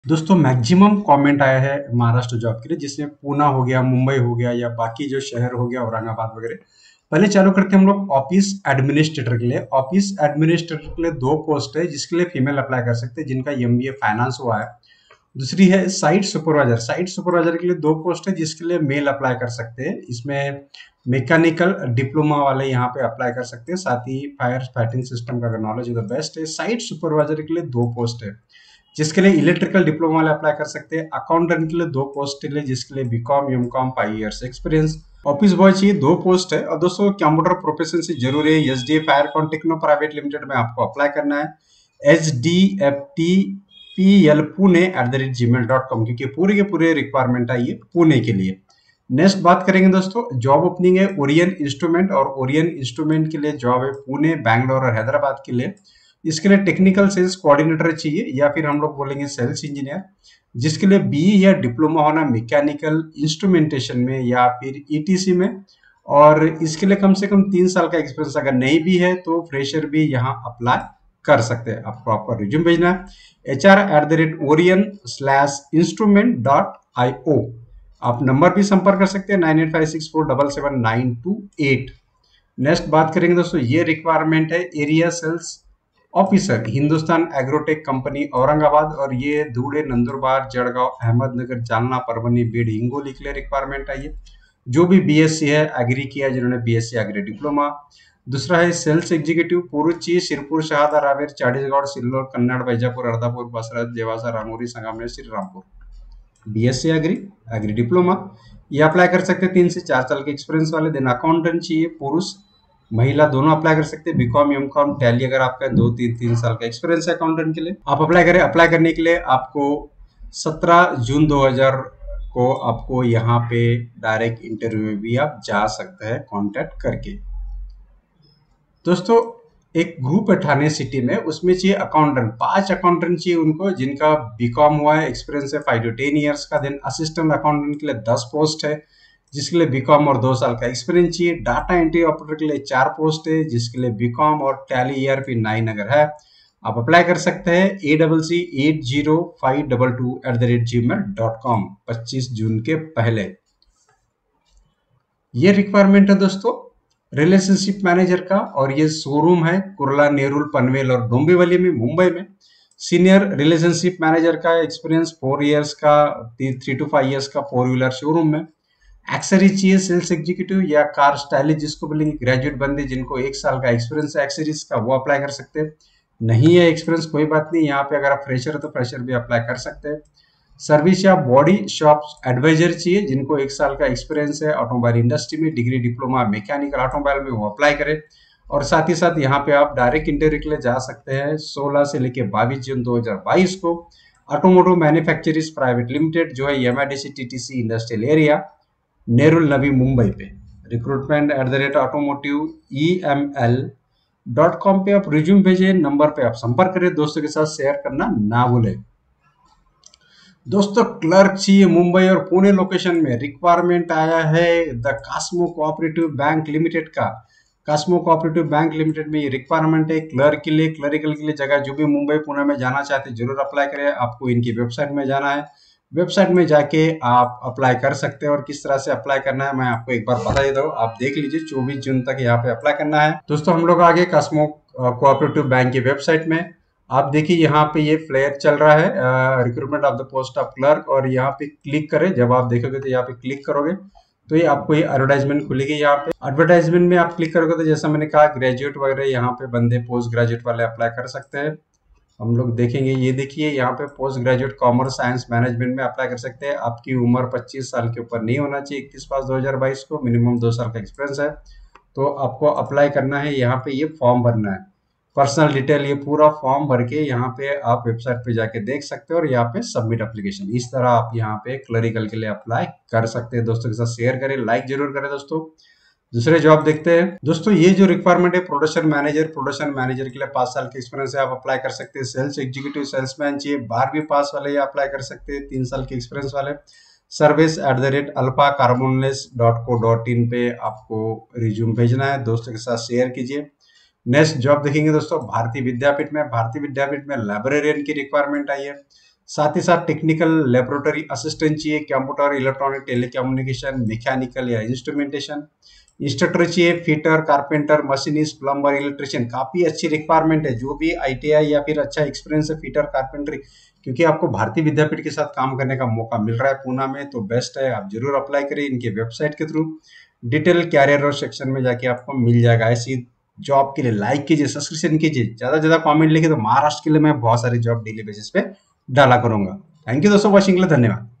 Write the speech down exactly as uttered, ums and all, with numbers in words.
दोस्तों maximum comment आया है महाराष्ट्र जॉब के लिए, जिसमें पूना हो गया, मुंबई हो गया या बाकी जो शहर हो गया, औरंगाबाद वगैरह। पहले चालू करते हैं हम लोग ऑफिस एडमिनिस्ट्रेटर के लिए। ऑफिस एडमिनिस्ट्रेटर के लिए दो पोस्ट है जिसके लिए फीमेल अप्लाई कर सकते हैं, जिनका एमबीए फाइनेंस हुआ है। दूसरी है साइट सुपरवाइजर। साइट सुपरवाइजर के लिए दो पोस्ट है जिसके लिए मेल अप्लाई कर सकते हैं। इसमें मैकेनिकल डिप्लोमा वाले यहाँ पे अप्लाई कर सकते हैं, साथ ही फायर फाइटिंग सिस्टम का अगर नॉलेज है तो बेस्ट है। साइट सुपरवाइजर के लिए दो पोस्ट है जिसके लिए इलेक्ट्रिकल डिप्लोमा वाले अप्लाई कर सकते हैं। अकाउंटेंट के लिए दो पोस्ट है जिसके लिए BCom MCom five years experience. Office boy चाहिए दो पोस्ट है। और दोस्तों कंप्यूटर प्रोफेशन से जरूरी है। S D F fire techno private limited में आपको अप्लाई करना है। H D F T P L Pune at the rate Gmail dot com, क्योंकि पूरे के पूरे रिक्वायरमेंट आई है पुणे के लिए। नेक्स्ट बात करेंगे दोस्तों, जॉब ओपनिंग है ओरियन इंस्ट्रूमेंट, और ओरियन इंस्ट्रूमेंट के लिए जॉब है पुणे, बैंगलोर और हैदराबाद के लिए। इसके लिए टेक्निकल सेल्स कोऑर्डिनेटर चाहिए, या फिर हम लोग बोलेंगे सेल्स इंजीनियर, जिसके लिए बी या डिप्लोमा होना मैकेनिकल इंस्ट्रूमेंटेशन में या फिर ईटीसी में। और इसके लिए कम से कम तीन साल का एक्सपीरियंस अगर नहीं भी है तो फ्रेशर भी यहाँ अप्लाई कर सकते हैं। आपको आपका रिज्यूम भेजना है H R at the rate Orion slash instrument dot I O. आप नंबर भी संपर्क कर सकते हैं nine eight five six four double seven nine two eight. Next बात करेंगे दोस्तों, ये रिक्वायरमेंट है area sales officer, Hindustan agrotech company Aurangabad, और ये धूड़े, नंदुरबार, जड़गांव, अहमदनगर, जालना, परभनी, बीड, हिंगोली के लिए रिक्वायरमेंट है ये। जो भी बीएससी है एग्री किया, जिन्होंने बीएससी एग्री डिप्लोमा। दूसरा है सेल्स एग्जीक्यूटिव, पुरुची, सिरपुर, शहादा, रावेर, चाड़ीसगढ़, सिल्लोर, कन्नड़, बैजापुर, अर्धापुर, बसरत, देवासा, रामोरी, Sangamner, Shri Rampur. BSc agri agri diploma ये अप्लाई कर सकते हैं, तीन से चार साल के एक्सपीरियंस वाले। देन अकाउंटेंट चाहिए, पुरुष महिला दोनों अप्लाई कर सकते हैं। बीकॉम एमकॉम टैली अगर आपका दो तीन तीन साल का एक्सपीरियंस है अकाउंटेंट के लिए, आप अप्लाई करें। अप्लाई करने के लिए आपको सत्रह जून दो हज़ार को आपको यहाँ पे डायरेक्ट इंटरव्यू में भी आप जा सकते हैं कांटेक्ट करके। दोस्तों एक ग्रुप है ठाणे सिटी में, उसमें चाहिए अकाउंटेंट, पांच अकाउंटेंट चाहिए उनको जिनका बीकॉम हुआ है, एक्सपीरियंस है फाइव टू टेन ईयर्स का। देन असिस्टेंट अकाउंटेंट के लिए दस पोस्ट है जिसके लिए बीकॉम और दो साल का एक्सपीरियंस चाहिए। डाटा एंट्री ऑपरेटर के लिए चार पोस्ट है जिसके लिए बीकॉम और टैली ईआरपी नाइन अगर है आप अप्लाई कर सकते हैं। A double C eight zero five double two at the rate Gmail dot com पच्चीस जून के पहले। ये रिक्वायरमेंट है दोस्तों रिलेशनशिप मैनेजर का, और ये शोरूम है कुर्ला, नेरुल, पनवेल और डोंबिवली में, मुंबई में। सीनियर रिलेशनशिप मैनेजर का एक्सपीरियंस फोर इयर्स का, थ्री टू फाइव इयर्स का फोर व्हीलर शोरूम में। एक्सरीज चाहिए सेल्स एग्जीक्यूटिव या कार स्टाइलिस्ट, जिसको बोलेंगे ग्रेजुएट बंदे जिनको एक साल का एक्सपीरियंस है एक्सरीज का, वो अप्लाई कर सकते हैं। नहीं है एक्सपीरियंस कोई बात नहीं, यहाँ पे अगर आप फ्रेशर है तो फ्रेशर भी अप्लाई कर सकते हैं। सर्विस या बॉडी शॉप एडवाइजर चाहिए जिनको एक साल का एक्सपीरियंस है ऑटोमोबाइल इंडस्ट्री में, डिग्री डिप्लोमा मैकेनिकल ऑटोमोबाइल में, वो अप्लाई करें। और साथ ही साथ यहाँ पे आप डायरेक्ट इंटरव्यू के लिए जा सकते हैं सोलह से लेकर बाईस जून दो हज़ार बाईस को। ऑटोमोटिव मैन्युफैक्चरर्स प्राइवेट लिमिटेड जो है MIDC TTC industrial area, Nerul, Navi Mumbai पे। Recruitment at the rate automotive E M L dot com पे आप रिज्यूम भेजें, नंबर पे आप संपर्क करें, दोस्तों के साथ शेयर करना ना भूलें। दोस्तों क्लर्क चाहिए मुंबई और पुणे लोकेशन में। रिक्वायरमेंट आया है the Cosmos cooperative bank limited का। कास्मो कोऑपरेटिव बैंक लिमिटेड में ये रिक्वायरमेंट है क्लर्क के लिए, क्लरिकल के लिए जगह। जो भी मुंबई पुणे में जाना चाहते हैं जरूर अप्लाई करें। आपको इनकी वेबसाइट में जाना है, वेबसाइट में जाके आप अप्लाई कर सकते हैं। और किस तरह से अप्लाई करना है मैं आपको एक बार बता देता हूँ, आप देख लीजिए। चौबीस जून तक यहाँ पे अप्लाई करना है। दोस्तों हम लोग आगे कास्मो कोऑपरेटिव बैंक की वेबसाइट में, आप देखिए यहाँ पे ये फ्लेयर चल रहा है recruitment of the post of clerk, और यहाँ पे क्लिक करें। जब आप देखोगे तो यहाँ पे क्लिक करोगे तो ये आपको ये एडवर्टाइजमेंट खुलेगी। यहाँ पे एडवर्टाइजमेंट में आप क्लिक करोगे तो जैसा मैंने कहा ग्रेजुएट वगैरह यहाँ पे बंदे पोस्ट ग्रेजुएट वाले अप्लाई कर सकते हैं। हम लोग देखेंगे, ये देखिए यहाँ पे post graduate commerce science management में अप्लाई कर सकते हैं। आपकी उम्र पच्चीस साल के ऊपर नहीं होना चाहिए, इकतीस पाँच दो हज़ार बाईस को, मिनिमम दो साल का एक्सपीरियंस है। तो आपको अप्लाई करना है, यहाँ पे ये फॉर्म भरना है, पर्सनल डिटेल, ये पूरा फॉर्म भर के यहाँ पे आप वेबसाइट पे जाके देख सकते हो, और यहाँ पे सबमिट एप्लीकेशन। इस तरह आप यहाँ पे क्लरिकल के लिए अप्लाई कर सकते हैं। दोस्तों के साथ शेयर करें, लाइक जरूर करें। दोस्तों दूसरे जॉब देखते हैं। दोस्तों ये जो रिक्वायरमेंट है प्रोडक्शन मैनेजर, प्रोडक्शन मैनेजर के लिए पांच साल के एक्सपीरियंस है, आप अप्लाई कर सकते हैं। सेल्स एग्जीक्यूटिव सेल्समैन चाहिए, बारहवीं पास वाले अप्लाई कर सकते हैं, तीन साल के एक्सपीरियंस वाले। Service at the rate alpha carbonless dot co dot in पे आपको रिज्यूम भेजना है, दोस्तों के साथ शेयर कीजिए। नेक्स्ट जॉब देखेंगे दोस्तों भारतीय विद्यापीठ में। भारतीय विद्यापीठ में लाइब्रेरियन की रिक्वायरमेंट आई है। साथ ही साथ टेक्निकल लेबोरेटरी असिस्टेंट चाहिए, कंप्यूटर, इलेक्ट्रॉनिक, टेलीकम्युनिकेशन, मैकेनिकल या इंस्ट्रूमेंटेशन। इंस्ट्रक्टर चाहिए, fitter, carpenter, machinist, plumber, electrician. काफी अच्छी रिक्वायरमेंट है। जो भी आईटीआई या फिर अच्छा एक्सपीरियंस है फिटर, कारपेंटरी, क्योंकि आपको भारतीय विद्यापीठ के साथ काम करने का मौका मिल रहा है पूना में, तो बेस्ट है, आप जरूर अप्लाई करिए इनके वेबसाइट के थ्रू। डिटेल कैरियर और सेक्शन में जाके आपको मिल जाएगा। ऐसी जॉब के लिए लाइक कीजिए, सब्सक्रिप्शन कीजिए, ज्यादा से ज्यादा कमेंट लिखिए, तो महाराष्ट्र के लिए मैं बहुत सारी जॉब डेली बेसिस पे डाला करूंगा। थैंक यू दोस्तों, वॉचिंग के लिए धन्यवाद।